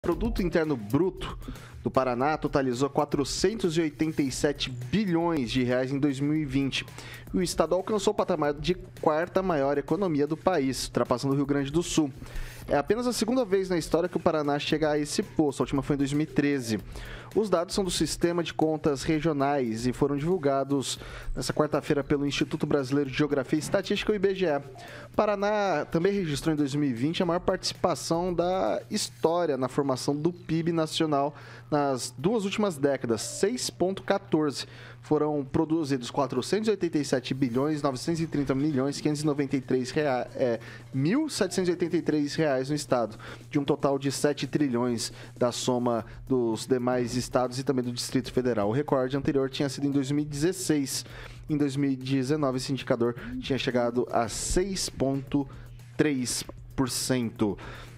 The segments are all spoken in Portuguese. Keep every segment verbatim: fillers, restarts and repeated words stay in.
Produto Interno Bruto do Paraná totalizou quatrocentos e oitenta e sete bilhões de reais em dois mil e vinte. E o estado alcançou o patamar de quarta maior economia do país, ultrapassando o Rio Grande do Sul. É apenas a segunda vez na história que o Paraná chega a esse posto, a última foi em dois mil e treze. Os dados são do Sistema de Contas Regionais e foram divulgados nesta quarta-feira pelo Instituto Brasileiro de Geografia e Estatística, o I B G E. O Paraná também registrou em dois mil e vinte a maior participação da história na formação do P I B nacional nas duas últimas décadas, seis vírgula quatorze. Foram produzidos quatrocentos e oitenta e sete bilhões, novecentos e trinta milhões, quinhentos e noventa e três reais, é, mil setecentos e oitenta e três reais no estado, de um total de sete trilhões da soma dos demais estados e também do Distrito Federal. O recorde anterior tinha sido em dois mil e dezesseis. Em dois mil e dezenove, esse indicador tinha chegado a seis vírgula três por cento.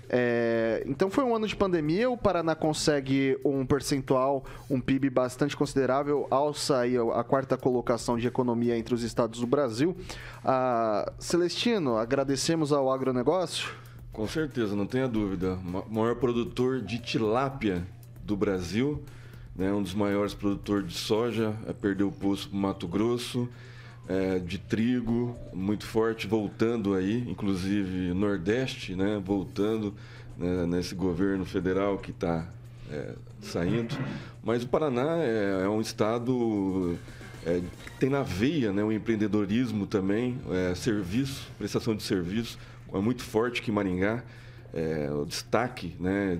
É, então foi um ano de pandemia, o Paraná consegue um percentual, um P I B bastante considerável, alça aí a quarta colocação de economia entre os estados do Brasil. Ah, Celestino, agradecemos ao agronegócio? Com certeza, não tenha dúvida. O maior produtor de tilápia do Brasil, né, um dos maiores produtores de soja, é, perdeu o posto para o Mato Grosso, é, de trigo, muito forte, voltando aí, inclusive Nordeste, né, voltando, né, nesse governo federal que está é, saindo. Mas o Paraná é, é um estado é, que tem na veia, né, o empreendedorismo também, é, serviço, prestação de serviço, é muito forte que Maringá, é, o destaque, né,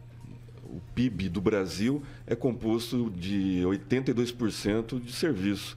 o P I B do Brasil é composto de oitenta e dois por cento de serviço.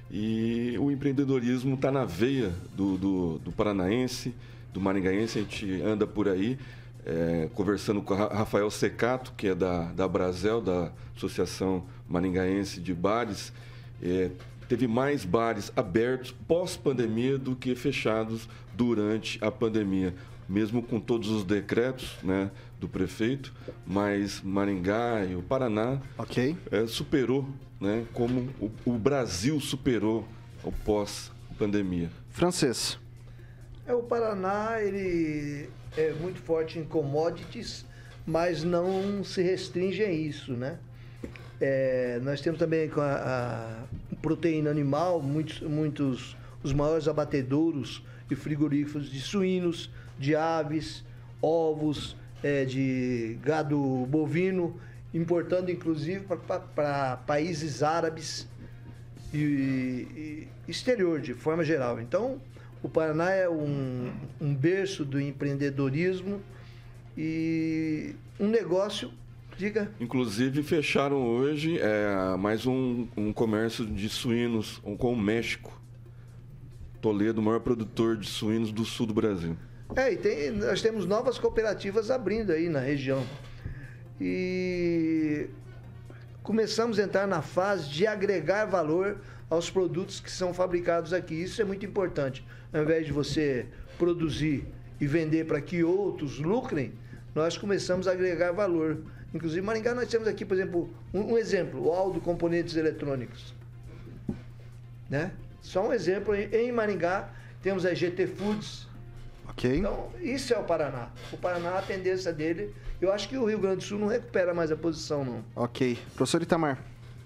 E o empreendedorismo está na veia do, do, do paranaense, do maringaense. A gente anda por aí é, conversando com o Rafael Secato, que é da, da Brasel, da Associação Maringaense de Bares. É, teve mais bares abertos pós-pandemia do que fechados durante a pandemia. Mesmo com todos os decretos, né, do prefeito, mas Maringá e o Paraná okay. é, superou, né, como o, o Brasil superou o pós-pandemia. Francês. É, o Paraná ele é muito forte em commodities, mas não se restringe a isso, né? É, nós temos também a, a proteína animal, muitos, muitos os maiores abatedouros e frigoríficos de suínos, de aves, ovos, é, de gado bovino, importando inclusive para países árabes e, e exterior, de forma geral. Então, o Paraná é um, um berço do empreendedorismo e um negócio, diga... Inclusive, fecharam hoje é, mais um, um comércio de suínos com o México. Toledo, o maior produtor de suínos do sul do Brasil. É, e tem, nós temos novas cooperativas abrindo aí na região. E começamos a entrar na fase de agregar valor aos produtos que são fabricados aqui. Isso é muito importante. Ao invés de você produzir e vender para que outros lucrem, nós começamos a agregar valor. Inclusive, em Maringá, nós temos aqui, por exemplo, um, um exemplo, o Aldo Componentes Eletrônicos. Né? Só um exemplo, em Maringá, temos a G T Foods. Ok. Então, isso é o Paraná. O Paraná, a tendência dele, eu acho que o Rio Grande do Sul não recupera mais a posição, não. Ok. Professor Itamar.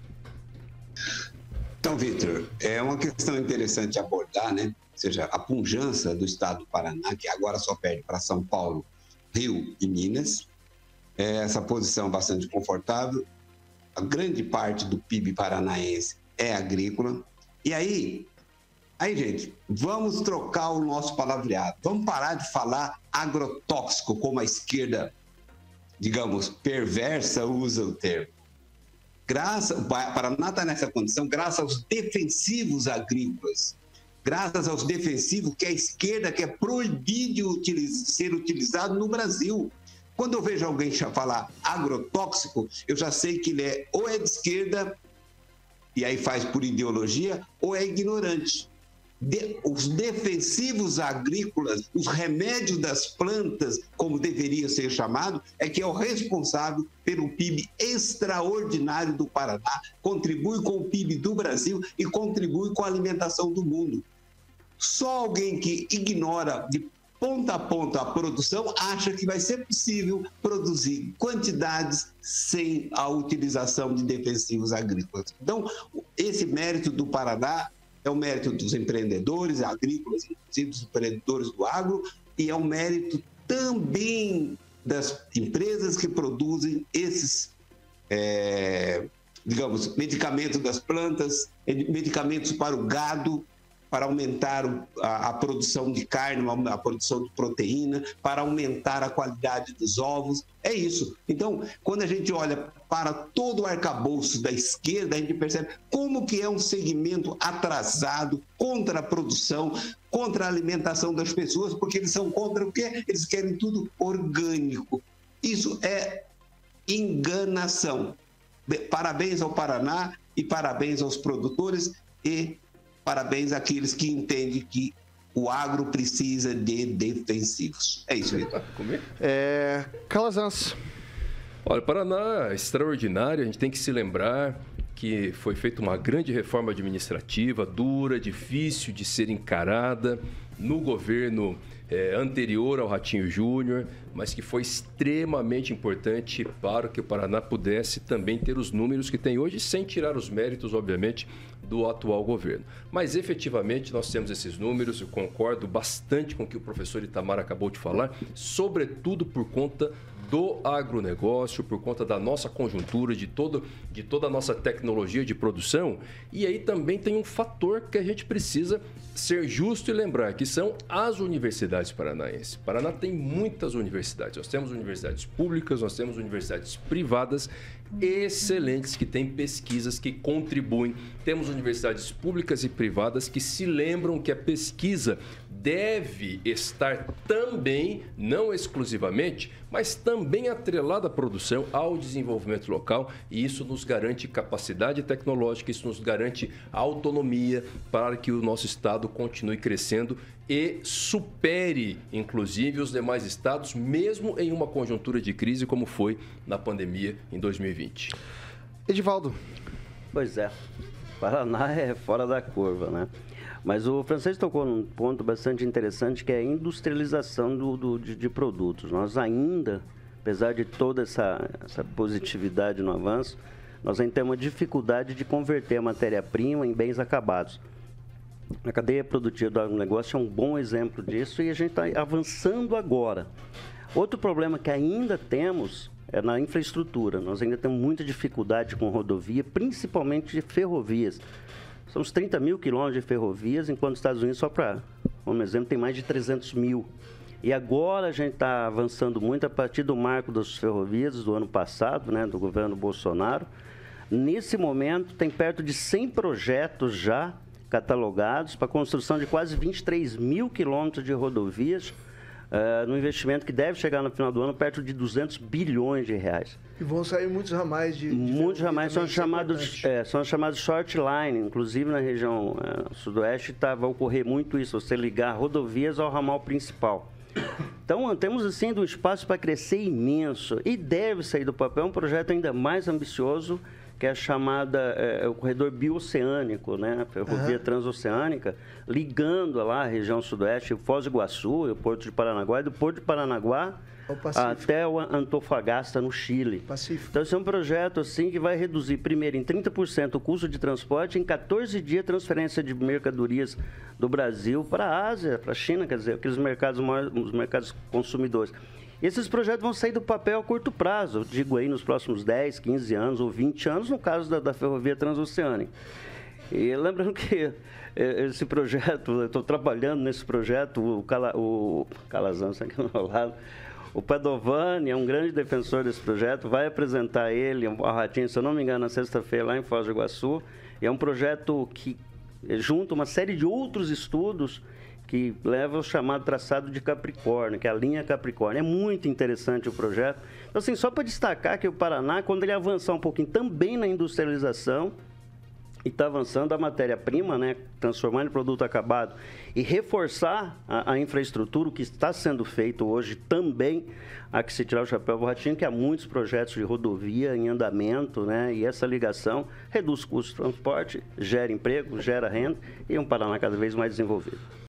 Então, Vitor, é uma questão interessante de abordar, né? Ou seja, a pujança do estado do Paraná, que agora só perde para São Paulo, Rio e Minas. É essa posição bastante confortável. A grande parte do P I B paranaense é agrícola. E aí, aí, gente, vamos trocar o nosso palavreado. Vamos parar de falar agrotóxico, como a esquerda, digamos, perversa usa o termo. Graças, o Paraná está nessa condição graças aos defensivos agrícolas, graças aos defensivos que a esquerda quer proibir de utiliz, ser utilizado no Brasil. Quando eu vejo alguém falar agrotóxico, eu já sei que ele é ou é de esquerda, e aí faz por ideologia, ou é ignorante. De, os defensivos agrícolas, os remédios das plantas, como deveria ser chamado, é que é o responsável pelo P I B extraordinário do Paraná, contribui com o P I B do Brasil e contribui com a alimentação do mundo. Só alguém que ignora de ponta a ponta a produção, acha que vai ser possível produzir quantidades sem a utilização de defensivos agrícolas. Então, esse mérito do Paraná é o mérito dos empreendedores agrícolas, inclusive dos empreendedores do agro, e é o mérito também das empresas que produzem esses, é, digamos, medicamentos das plantas, medicamentos para o gado, para aumentar a, a produção de carne, a produção de proteína, para aumentar a qualidade dos ovos. É isso. Então, quando a gente olha para todo o arcabouço da esquerda, a gente percebe como que é um segmento atrasado contra a produção, contra a alimentação das pessoas, porque eles são contra o quê? Eles querem tudo orgânico. Isso é enganação. Parabéns ao Paraná e parabéns aos produtores e parabéns àqueles que entendem que o agro precisa de defensivos. É isso, Vitor. É, Calazans. Olha, o Paraná é extraordinário, a gente tem que se lembrar que foi feita uma grande reforma administrativa, dura, difícil de ser encarada no governo é, anterior ao Ratinho Júnior, mas que foi extremamente importante para que o Paraná pudesse também ter os números que tem hoje, sem tirar os méritos, obviamente, do atual governo. Mas, efetivamente, nós temos esses números, eu concordo bastante com o que o professor Itamar acabou de falar, sobretudo por conta do agronegócio, por conta da nossa conjuntura, de, todo, de toda a nossa tecnologia de produção. E aí também tem um fator que a gente precisa ser justo e lembrar, que são as universidades paranaenses. O Paraná tem muitas universidades. Nós temos universidades públicas, nós temos universidades privadas excelentes, que têm pesquisas que contribuem. Temos universidades públicas e privadas que se lembram que a pesquisa deve estar também, não exclusivamente, mas também atrelada à produção, ao desenvolvimento local, e isso nos garante capacidade tecnológica, isso nos garante autonomia para que o nosso estado continue crescendo e supere, inclusive, os demais estados, mesmo em uma conjuntura de crise como foi na pandemia em dois mil e vinte. Edivaldo. Pois é, Paraná é fora da curva, né? Mas o francês tocou num ponto bastante interessante, que é a industrialização do, do, de, de produtos. Nós ainda, apesar de toda essa, essa positividade no avanço, nós ainda temos uma dificuldade de converter a matéria-prima em bens acabados. A cadeia produtiva do agronegócio é um bom exemplo disso e a gente está avançando agora. Outro problema que ainda temos é na infraestrutura. Nós ainda temos muita dificuldade com rodovia, principalmente de ferrovias. São uns trinta mil quilômetros de ferrovias, enquanto os Estados Unidos, só para, como exemplo, tem mais de trezentos mil. E agora a gente está avançando muito a partir do marco das ferrovias do ano passado, né, do governo Bolsonaro. Nesse momento, tem perto de cem projetos já catalogados para a construção de quase vinte e três mil quilômetros de rodovias, uh, no investimento que deve chegar no final do ano perto de duzentos bilhões de reais. E vão sair muitos ramais de... de muitos ramais são também, chamados, é, são chamados short line, inclusive na região é, sudoeste tá, vai ocorrer muito isso, você ligar rodovias ao ramal principal. Então, temos assim um espaço para crescer imenso e deve sair do papel um projeto ainda mais ambicioso, que é a chamada, é, o corredor bioceânico, né? A ferrovia uhum. transoceânica, ligando lá a região sudoeste, o Foz do Iguaçu, o Porto de Paranaguá, e do Porto de Paranaguá até o Antofagasta, no Chile. Pacífico. Então, esse é um projeto assim, que vai reduzir, primeiro, em trinta por cento o custo de transporte, em quatorze dias, transferência de mercadorias do Brasil para a Ásia, para a China, quer dizer, aqueles mercados, os mercados consumidores. Esses projetos vão sair do papel a curto prazo, digo aí nos próximos dez, quinze anos ou vinte anos, no caso da, da ferrovia transoceânica. E lembrando que esse projeto, eu estou trabalhando nesse projeto, o, Cala, o Calazans está aqui ao meu lado, o Padovani é um grande defensor desse projeto, vai apresentar ele ao Ratinho, se eu não me engano, na sexta-feira, lá em Foz do Iguaçu. E é um projeto que junta uma série de outros estudos que leva ao chamado traçado de Capricórnio, que é a linha Capricórnio. É muito interessante o projeto. Então, assim, só para destacar que o Paraná, quando ele avançar um pouquinho também na industrialização, e está avançando a matéria-prima, né, transformar em produto acabado e reforçar a, a infraestrutura, o que está sendo feito hoje também, há que se tirar o chapéu ao Ratinho, que há muitos projetos de rodovia em andamento, né, e essa ligação reduz custos de transporte, gera emprego, gera renda e um Paraná cada vez mais desenvolvido.